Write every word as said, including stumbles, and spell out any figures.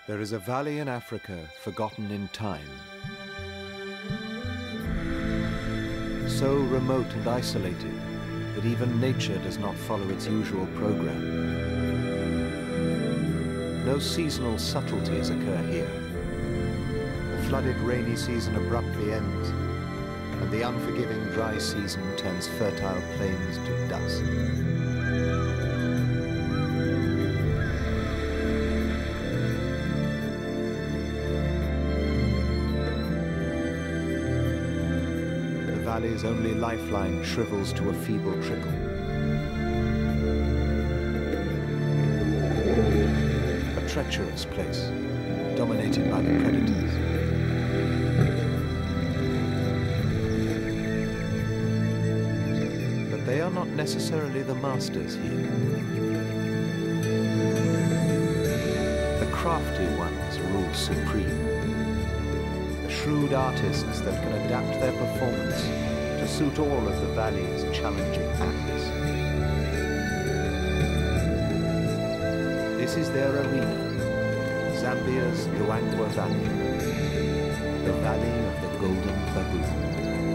There is a valley in Africa forgotten in time. So remote and isolated that even nature does not follow its usual program. No seasonal subtleties occur here. The flooded rainy season abruptly ends, and the unforgiving dry season turns fertile plains to dust. The valley's only lifeline shrivels to a feeble trickle. A treacherous place, dominated by the predators. But they are not necessarily the masters here. The crafty ones rule supreme. The shrewd artists that can adapt their performance to suit all of the valley's challenging acts. This is their arena, Zambia's Luangwa Valley, the valley of the golden baboon.